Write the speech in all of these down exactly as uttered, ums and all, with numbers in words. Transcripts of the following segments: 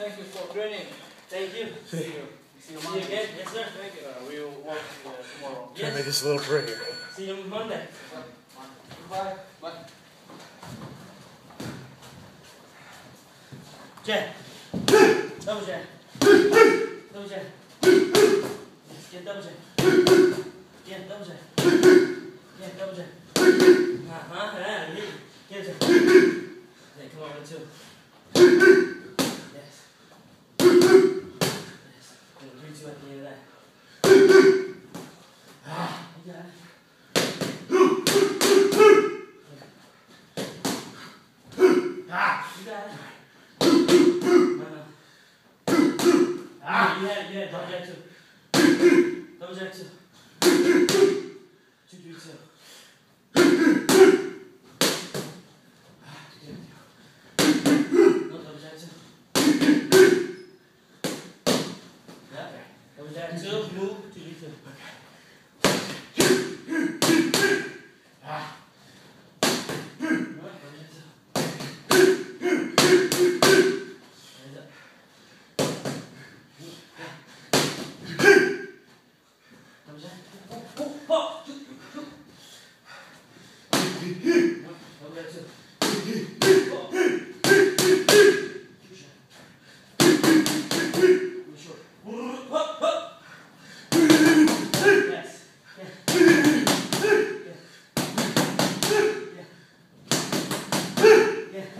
thank you for training. Thank you. See you. See you See you Monday. again. Yes, sir. Thank you. Uh, we will work uh, tomorrow. Try to Yes. make this a little prettier. See you Monday. Bye. Bye. Jab. Double jab. Double jab. Yes, get double jab. Yeah, double jab. Yeah, double jab. Uh-huh. Yeah, get, get jab. Yeah, come on, one, two. Yes. Yes. And three, two at the end of that. Ah, you got it. Ah, you got it. No, no. Ah, you had it, you had it. Double jack two. Double jack two. Two, three, two. Ah, two, three, two. No, double jack two. Yeah. Double jack two, move, two, three, two. Ah. No, double jack two. Hands up. Double jack. Oh, oh, oh. No, double jack two. Oh. Two shot. Go short. Hop, hop. Yes. Yeah. Yeah. Yeah. Yeah.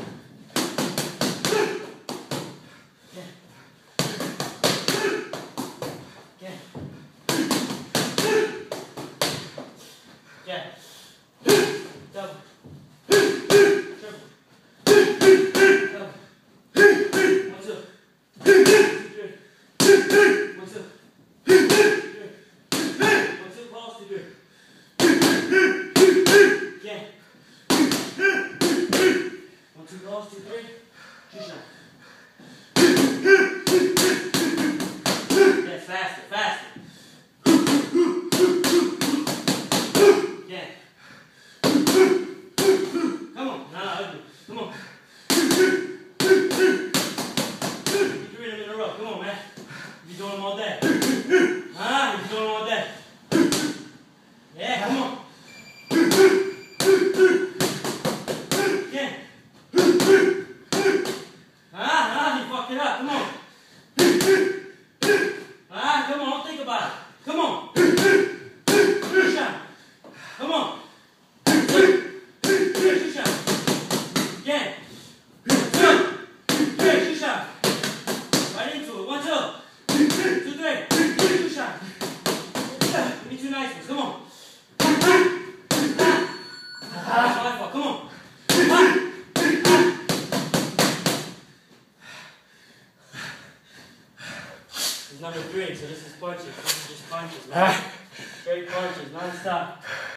Yeah. Yeah. Double. Triple. Double. One, two. Two, three. One, two. Three. One, two, pause, two, three. Yeah. One, two, pause, two, three. Two shot. Yeah, faster, faster. Yeah. Come on, no, no, ugly. Come on. You three of them in a row. Come on, man. You doing them all day. Huh? You doing them all day. Yeah, come on. Yeah. Ah, ah, you fucked it up. Come on. Ah, come on, don't think about it. Come on. Two shot. Come on. Two shot. Again. Two. Three, two shot. Right into it. One, two. Two, three. Two shot. Give me two nice ones. Come on. That's my fault. Come on. This is number three, so this is punches. This is just punches, man. Straight punches, non-stop.